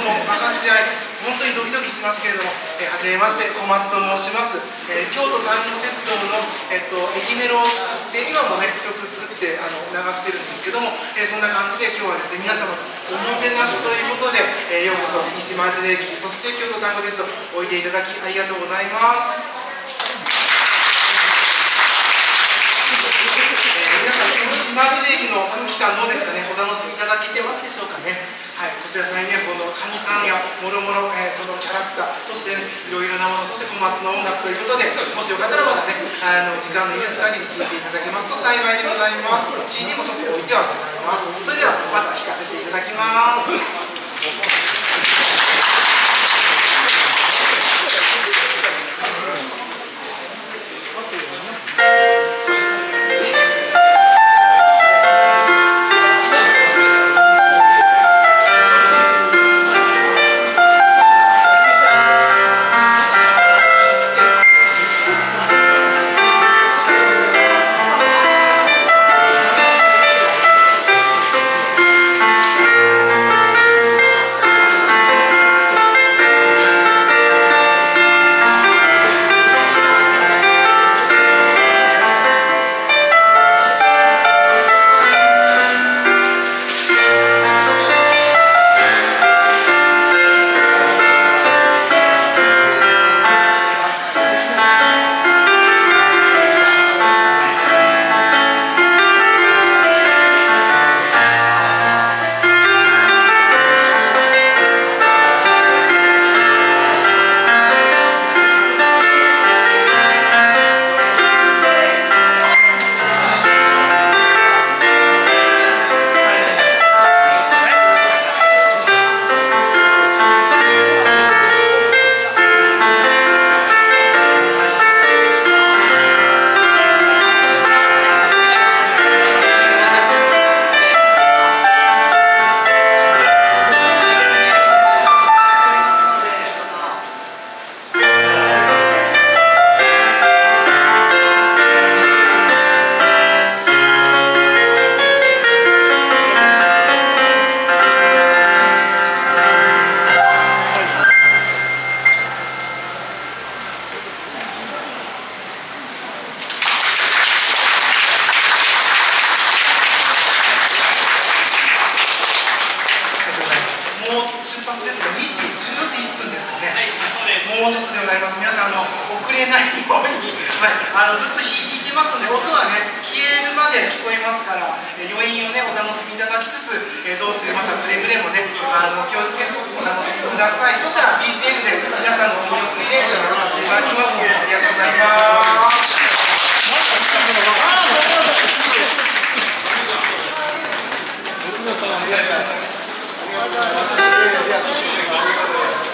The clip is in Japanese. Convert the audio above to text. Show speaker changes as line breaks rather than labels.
の分かち合い、本当にドキドキしますけれども、はじめまして、小松と申します。京都丹後鉄道の、駅メロを作って、今もね、曲作って流してるんですけども、そんな感じで今日はですね、皆様おもてなしということで、ようこそ西舞鶴駅、そして京都丹後鉄道おいでいただきありがとうございます。皆さん、西舞鶴駅の空気感どうですかね、お楽しみいただけてますでしょうかね。はい、こちら際にはこのカニさんやもろもろ、このキャラクター、そして、ね、いろいろなもの、そして小松の音楽ということで、もしよかったらまたね、時間の許す限り聴いていただけますと幸いでございます。CD もそこに置いてはございます。それではまた弾かせていただきます。もうちょっとでございます。皆さん遅れないように、はい、ずっと弾いてますので、音はね消えるまで聞こえますから、余韻をねお楽しみいただきつつ、道中またくれぐれもね気をつけつつお楽しみください。そしたら BGM で皆さんのお見送りでやらせていただきます。ありがとうございます。ありがとうございます。